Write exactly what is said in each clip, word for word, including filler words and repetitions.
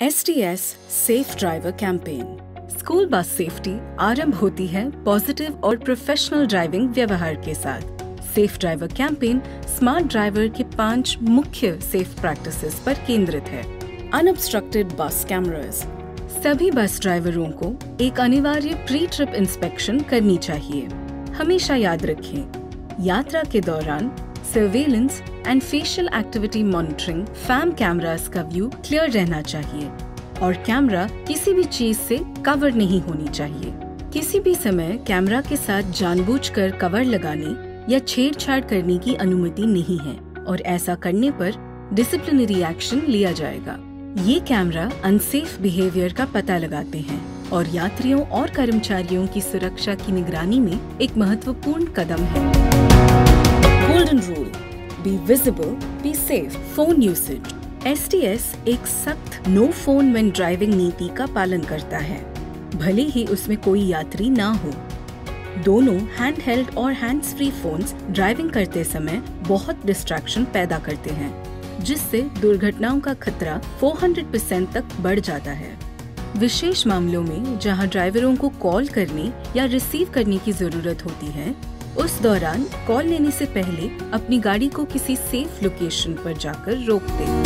S T S safe driver campaign. School bus safety आरंभ होती है पॉजिटिव और प्रोफेशनल ड्राइविंग व्यवहार के साथ। Safe driver campaign smart driver के पांच मुख्य सेफ प्रैक्टिसेस पर केंद्रित है। अनऑब्स्ट्रक्टेड बस कैमरास। सभी बस ड्राइवरों को एक अनिवार्य प्री ट्रिप इंस्पेक्शन करनी चाहिए। हमेशा याद रखें, यात्रा के दौरान surveillance and facial activity monitoring फैम कैमरास का व्यू क्लियर रहना चाहिए और कैमरा किसी भी चीज से कवर नहीं होनी चाहिए। किसी भी समय कैमरा के साथ जानबूझकर कवर लगाने या छेड़छाड़ करने की अनुमति नहीं है और ऐसा करने पर डिसिप्लिनरी एक्शन लिया जाएगा। ये कैमरा अनसेफ बिहेवियर का पता लगाते हैं और यात्रियों और कर्मचारियों की सुरक्षा की निगरानी में एक महत्वपूर्ण कदम है। Golden rule, be visible, be safe. Phone usage. S T S एक सख्त नो फोन व्हेन ड्राइविंग नीति का पालन करता है, भले ही उसमें कोई यात्री ना हो। दोनों हैंड हेल्ड और हैंड्स फ्री फोन्स ड्राइविंग करते समय बहुत डिस्ट्रैक्शन पैदा करते हैं, जिससे दुर्घटनाओं का खतरा चार सौ परसेंट तक बढ़ जाता है। विशेष मामलों में जहां ड्राइवरों को कॉल करने या रिसीव करने की जरूरत होती है, उस दौरान कॉल लेने से पहले अपनी गाड़ी को किसी सेफ लोकेशन पर जाकर रोक दें।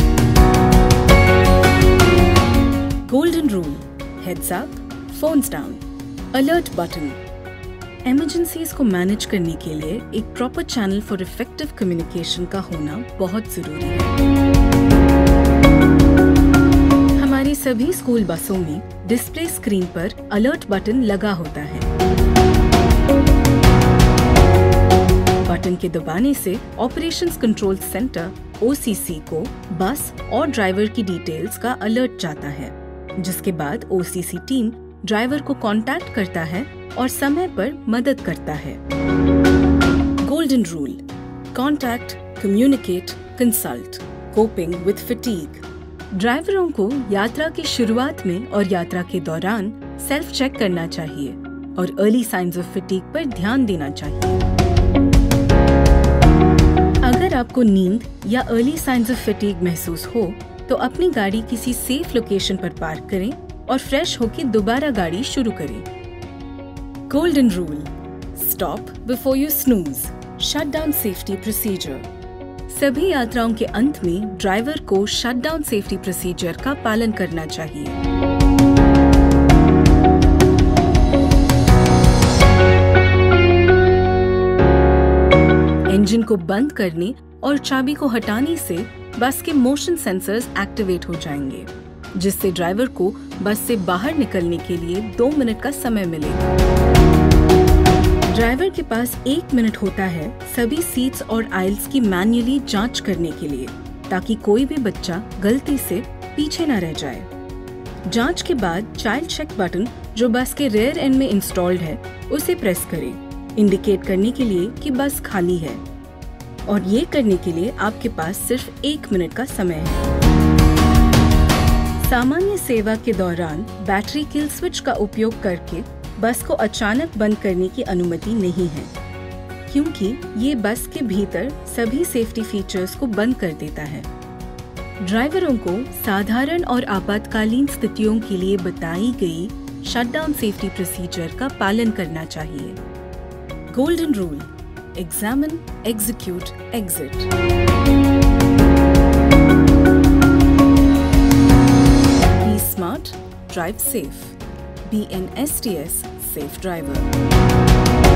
Golden rule, heads up, phones down. Alert button. Emergencies को मैनेज करने के लिए एक proper channel for effective communication का होना बहुत जरूरी है। हमारी सभी स्कूल बसों में डिस्प्ले स्क्रीन पर अलर्ट बटन लगा होता है। बटन के दबाने से ऑपरेशंस कंट्रोल सेंटर ओ सी सी को बस और ड्राइवर की डिटेल्स का अलर्ट जाता है, जिसके बाद ओ सी सी टीम ड्राइवर को कांटेक्ट करता है और समय पर मदद करता है। Golden rule, contact, communicate, consult. Coping with fatigue. ड्राइवरों को यात्रा की शुरुआत में और यात्रा के दौरान सेल्फ चेक करना चाहिए और अर्ली साइंस ऑफ फटीग पर ध्यान देना चाहिए। अगर आपको नींद या अर्ली साइंस ऑफ फटीग महसूस हो तो अपनी गाड़ी किसी सेफ लोकेशन पर पार्क करें और फ्रेश होकर दोबारा गाड़ी शुरू करें। Golden rule, stop before you snooze. Shut down safety procedure. सभी यात्राओं के अंत में ड्राइवर को शट डाउन सेफ्टी प्रोसीजर का पालन करना चाहिए। इंजन को बंद करने और चाबी को हटाने से बस के मोशन सेंसर्स एक्टिवेट हो जाएंगे, जिससे ड्राइवर को बस से बाहर निकलने के लिए दो मिनट का समय मिलेगा। ड्राइवर के पास एक मिनट होता है सभी सीट्स और आइल्स की मैन्युअली जांच करने के लिए, ताकि कोई भी बच्चा गलती से पीछे न रह जाए। जांच के बाद चाइल्ड चेक बटन जो बस के रेयर एंड में इंस्टॉल्ड है, उसे प्रेस करें, इंडिकेट करने के लिए कि बस खाली है, और ये करने के लिए आपके पास सिर्फ एक मिनट का समय है। सामान्य सेवा के दौरान बैटरी किल स्विच का उपयोग करके बस को अचानक बंद करने की अनुमति नहीं है, क्योंकि ये बस के भीतर सभी सेफ्टी फीचर्स को बंद कर देता है। ड्राइवरों को साधारण और आपातकालीन स्थितियों के लिए बताई गई शटडाउन सेफ्टी प्रोसीजर का पालन करना चाहिए। Golden rule, examine, execute, exit. Be smart, drive safe. Be an S T S safe driver.